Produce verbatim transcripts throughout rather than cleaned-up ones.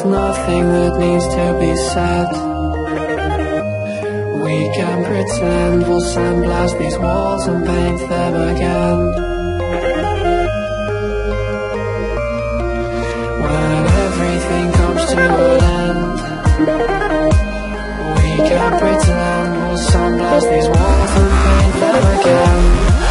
There's nothing that needs to be said. We can pretend we'll sandblast these walls and paint them again. When everything comes to an end, we can pretend we'll sandblast these walls and paint them again.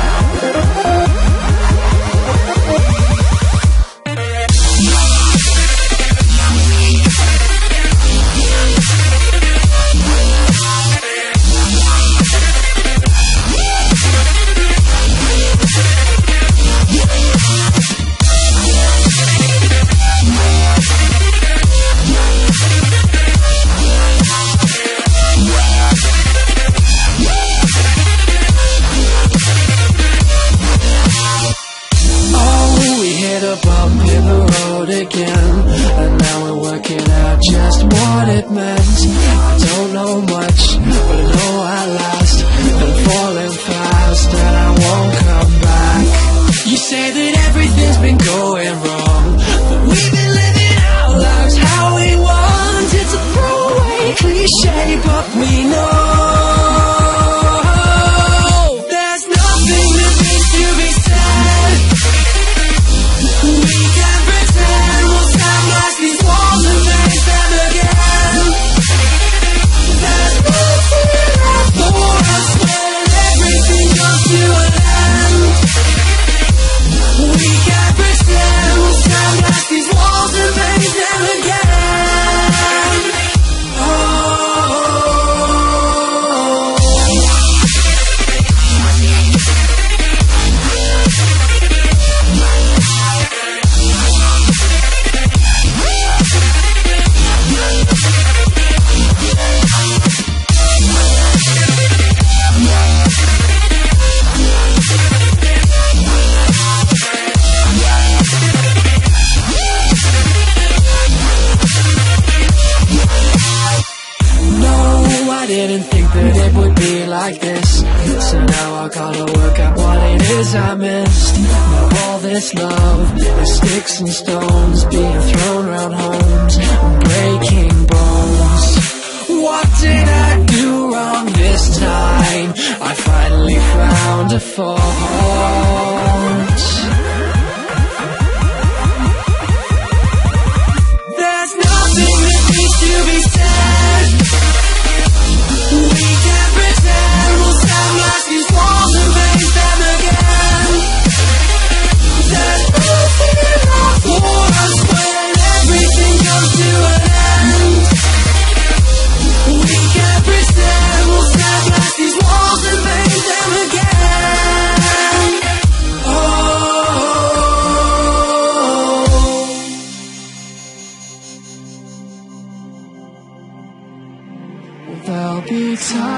There'll be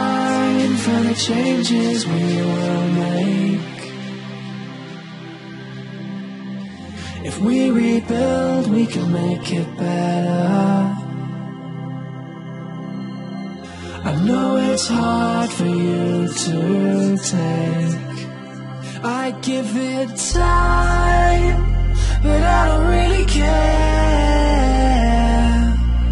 time for the changes we will make. If we rebuild, we can make it better. I know it's hard for you to take. I give it time, but I don't really care.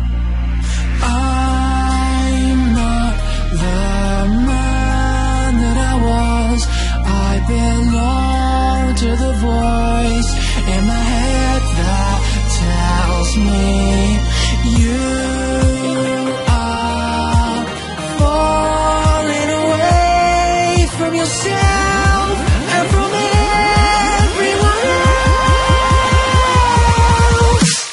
I'm not the man that I was. I belong to the voice in my head that tells me you are falling away from yourself and from everyone else.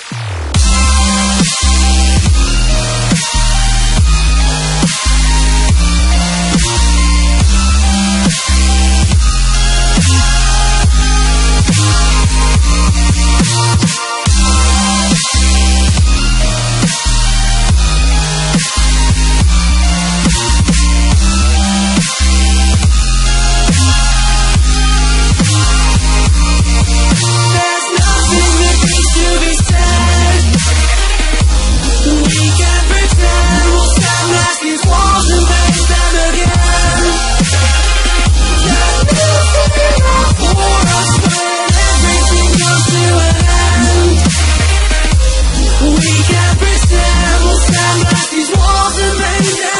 ultimate